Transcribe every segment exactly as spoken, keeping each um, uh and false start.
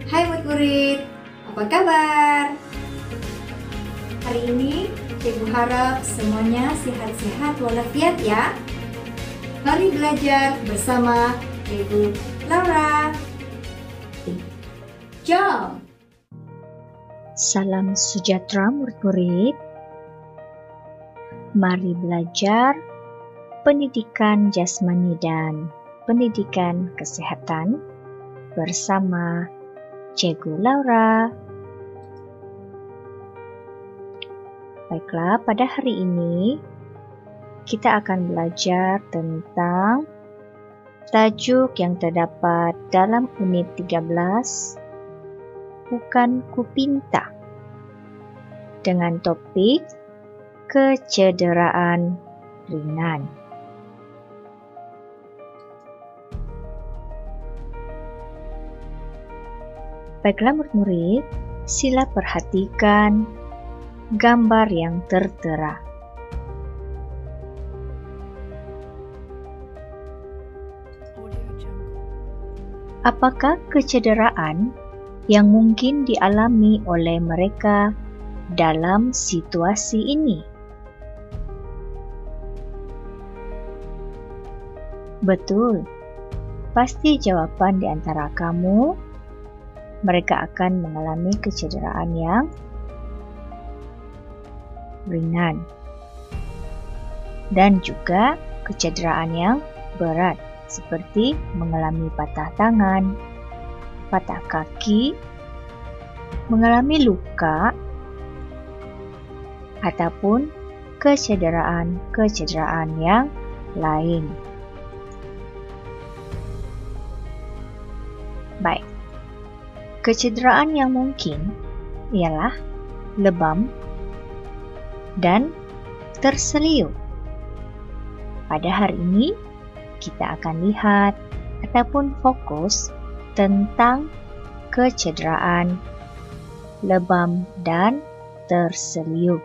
Hai murid-murid, apa kabar? Hari ini Ibu harap semuanya sehat-sehat walafiat ya. Mari belajar bersama Ibu Laura. Jom! Salam sejahtera murid-murid. Mari belajar pendidikan jasmani dan pendidikan kesehatan bersama Cikgu Laura. Baiklah, pada hari ini kita akan belajar tentang tajuk yang terdapat dalam unit tiga belas, Bukan Kupinta, dengan topik kecederaan ringan. Baiklah murid-murid, sila perhatikan gambar yang tertera. Apakah kecederaan yang mungkin dialami oleh mereka dalam situasi ini? Betul, pasti jawaban di antara kamu, mereka akan mengalami kecederaan yang ringan dan juga kecederaan yang berat, seperti mengalami patah tangan, patah kaki, mengalami luka, ataupun kecederaan-kecederaan yang lain. Baik. Kecederaan yang mungkin ialah lebam dan terseliu. Pada hari ini, kita akan lihat ataupun fokus tentang kecederaan lebam dan terseliu.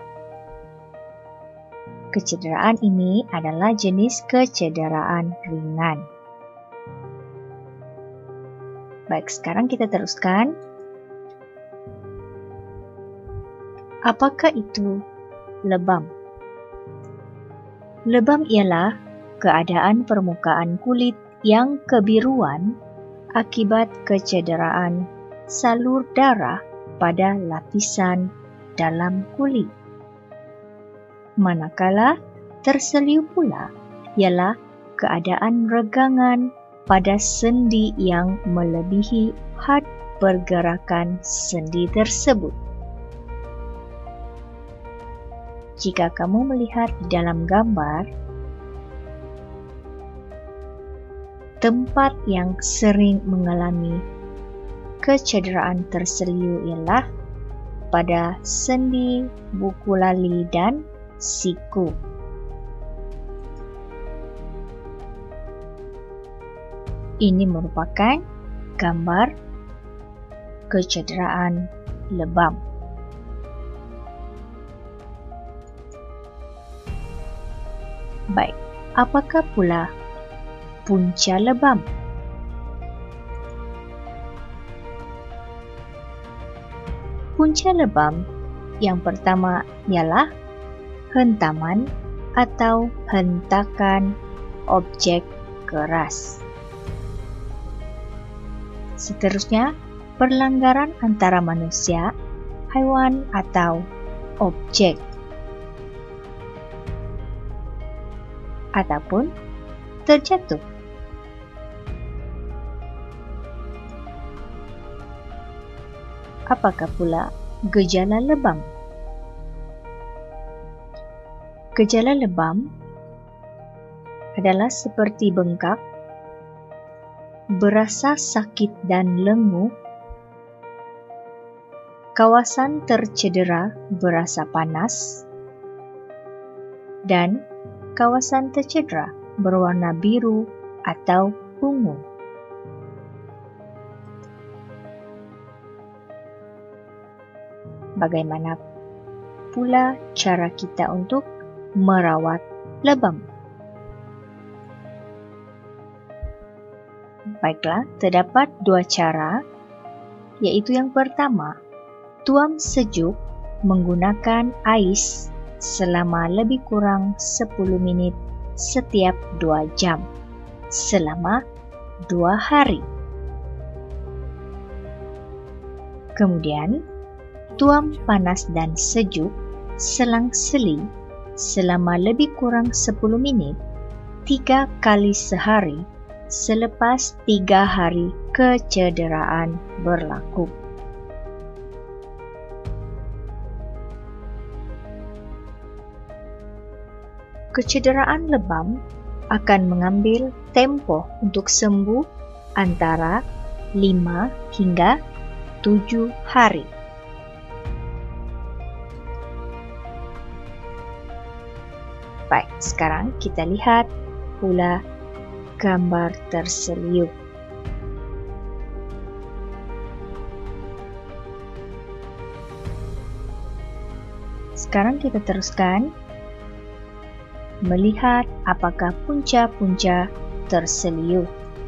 Kecederaan ini adalah jenis kecederaan ringan. Baik, sekarang kita teruskan. Apakah itu lebam? Lebam ialah keadaan permukaan kulit yang kebiruan akibat kecederaan salur darah pada lapisan dalam kulit. Manakala terseliu pula ialah keadaan regangan pada sendi yang melebihi had pergerakan sendi tersebut. Jika kamu melihat di dalam gambar, tempat yang sering mengalami kecederaan terseliu ialah pada sendi buku lali dan siku. Ini merupakan gambar kecederaan lebam. Baik, apakah pula punca lebam? Punca lebam yang pertama ialah hentaman atau hentakan objek keras. Seterusnya, pelanggaran antara manusia, haiwan, atau objek. Ataupun terjatuh. Apakah pula gejala lebam? Gejala lebam adalah seperti bengkak, berasa sakit dan lenguh, kawasan tercedera berasa panas, dan kawasan tercedera berwarna biru atau ungu. Bagaimana pula cara kita untuk merawat lebam? Baiklah, terdapat dua cara yaitu yang pertama, tuam sejuk menggunakan ais selama lebih kurang sepuluh menit setiap dua jam, selama dua hari. Kemudian, tuam panas dan sejuk selang-seli selama lebih kurang sepuluh menit, tiga kali sehari selepas tiga hari kecederaan berlaku. Kecederaan lebam akan mengambil tempo untuk sembuh antara lima hingga tujuh hari. Baik, sekarang kita lihat pula gambar terseliuk. Sekarang kita teruskan melihat apakah punca-punca terseliuk.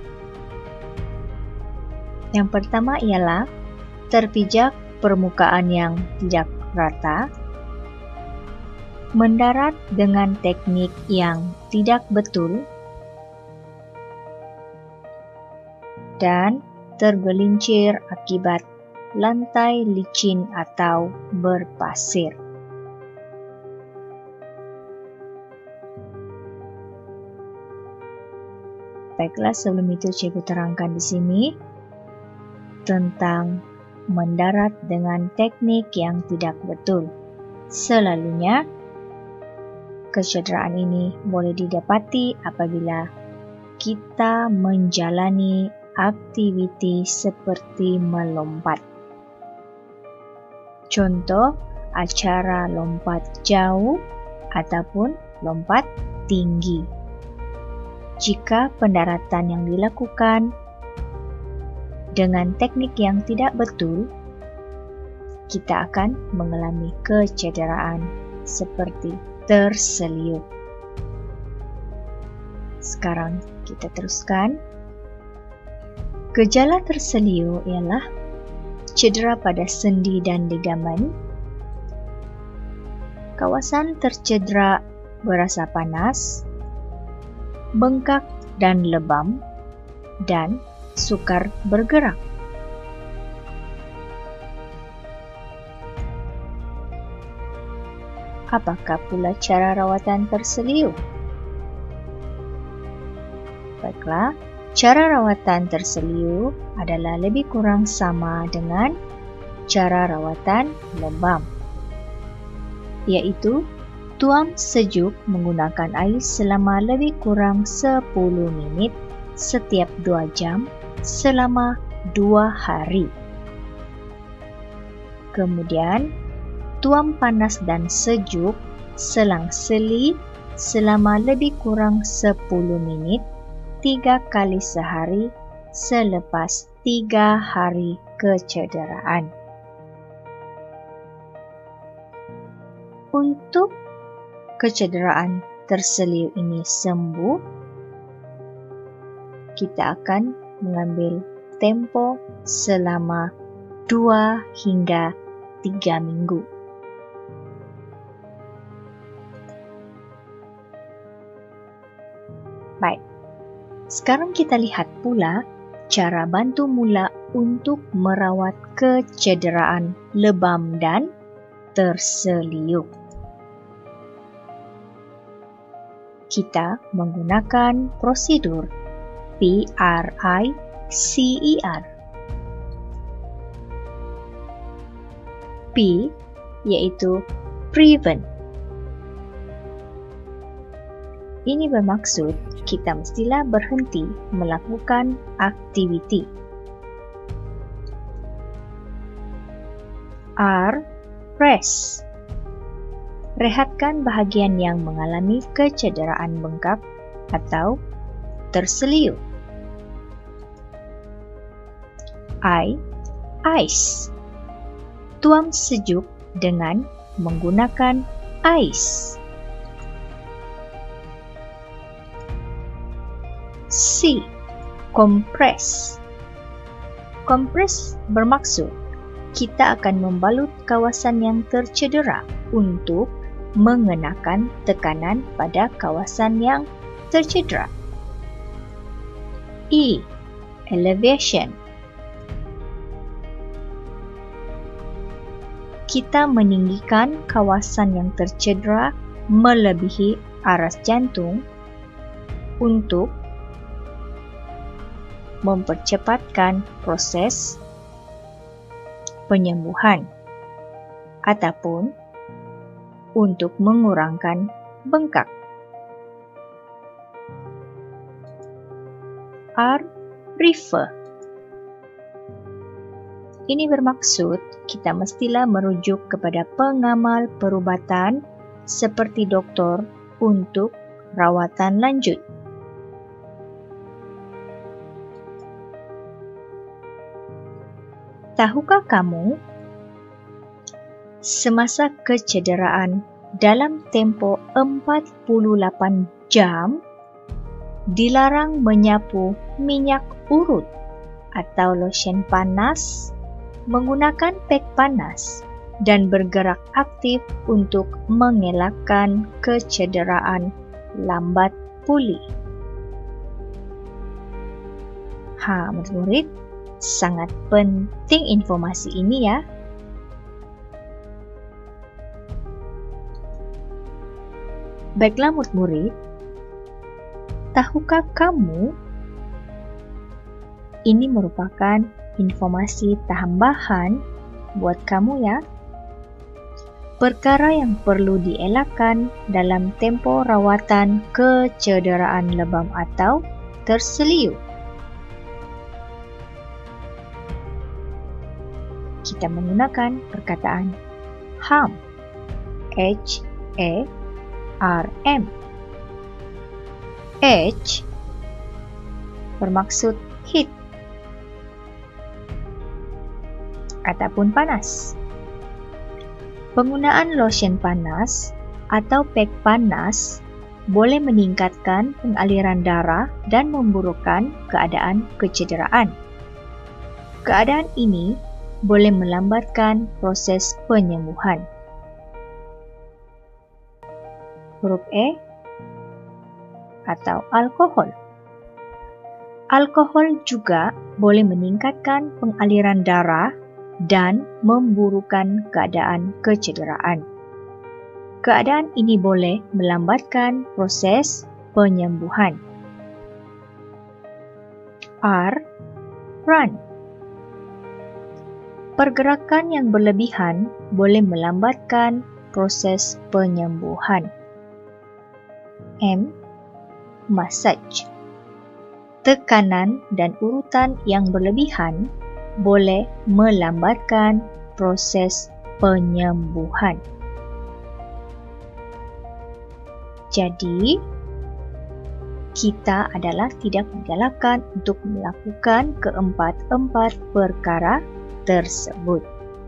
Yang pertama ialah terpijak permukaan yang tidak rata, mendarat dengan teknik yang tidak betul, dan tergelincir akibat lantai licin atau berpasir. Baiklah, sebelum itu cikgu terangkan di sini tentang mendarat dengan teknik yang tidak betul. Selalunya, kecederaan ini boleh didapati apabila kita menjalani aktiviti seperti melompat. Contoh, acara lompat jauh ataupun lompat tinggi. Jika pendaratan yang dilakukan dengan teknik yang tidak betul, kita akan mengalami kecederaan seperti terseliuk. Sekarang kita teruskan. Gejala terseliuk ialah cedera pada sendi dan ligamen. Kawasan tercedera berasa panas, bengkak dan lebam, dan sukar bergerak. Apakah pula cara rawatan terseliuk? Baiklah, cara rawatan terseliuk adalah lebih kurang sama dengan cara rawatan lebam, yaitu tuam sejuk menggunakan ais selama lebih kurang sepuluh menit setiap dua jam selama dua hari. Kemudian, tuam panas dan sejuk selang-seli selama lebih kurang sepuluh menit tiga kali sehari selepas tiga hari kecederaan. Untuk kecederaan terseliuk ini sembuh, kita akan mengambil tempo selama dua hingga tiga minggu. Baik, sekarang kita lihat pula cara bantu mula untuk merawat kecederaan lebam dan terseliuk. Kita menggunakan prosedur P R I C E R. P yaitu prevent. Ini bermaksud kita mestilah berhenti melakukan aktiviti. R. Rest. Rehatkan bahagian yang mengalami kecederaan bengkak atau terseliuk. I. Ice. Tuam sejuk dengan menggunakan ais. C. Compress. Kompres bermaksud kita akan membalut kawasan yang tercedera untuk mengenakan tekanan pada kawasan yang tercedera. E. Elevation. Kita meninggikan kawasan yang tercedera melebihi aras jantung untuk mempercepatkan proses penyembuhan ataupun untuk mengurangkan bengkak. R. Refer. Ini bermaksud kita mestilah merujuk kepada pengamal perubatan seperti doktor untuk rawatan lanjut. Tahukah kamu, semasa kecederaan dalam tempoh empat puluh lapan jam, dilarang menyapu minyak urut atau lotion panas, menggunakan pek panas, dan bergerak aktif untuk mengelakkan kecederaan lambat pulih. Ha, murid-murid, sangat penting informasi ini ya. Baiklah murid-murid, tahukah kamu ini merupakan informasi tambahan buat kamu ya. Perkara yang perlu dielakkan dalam tempoh rawatan kecederaan lebam atau terseliu. Kita menggunakan perkataan harm, H A R M. H bermaksud heat ataupun panas. Penggunaan lotion panas atau pek panas boleh meningkatkan pengaliran darah dan memburukkan keadaan kecederaan. Keadaan ini boleh melambatkan proses penyembuhan. Huruf E atau alkohol. Alkohol juga boleh meningkatkan pengaliran darah dan memburukkan keadaan kecederaan. Keadaan ini boleh melambatkan proses penyembuhan. R. Run. Pergerakan yang berlebihan boleh melambatkan proses penyembuhan. M. Massage. Tekanan dan urutan yang berlebihan boleh melambatkan proses penyembuhan. Jadi, kita adalah tidak digalakkan untuk melakukan keempat-empat perkara tersebut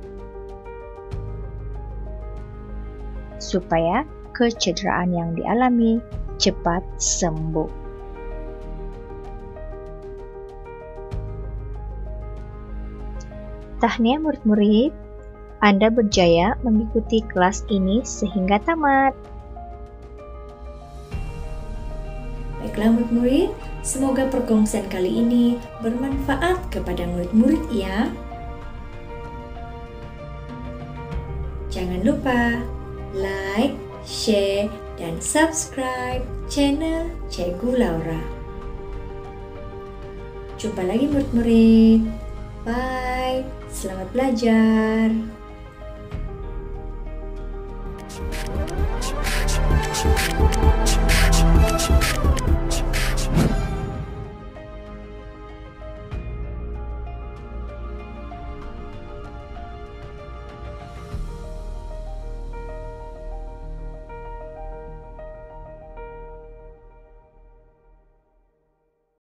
supaya kecederaan yang dialami cepat sembuh. Tahniah murid-murid, Anda berjaya mengikuti kelas ini sehingga tamat. Baiklah murid-murid, semoga perkongsian kali ini bermanfaat kepada murid-murid ya. Jangan lupa like, share, dan subscribe channel Cikgu Laura. Jumpa lagi murid-murid. Bye. Selamat belajar.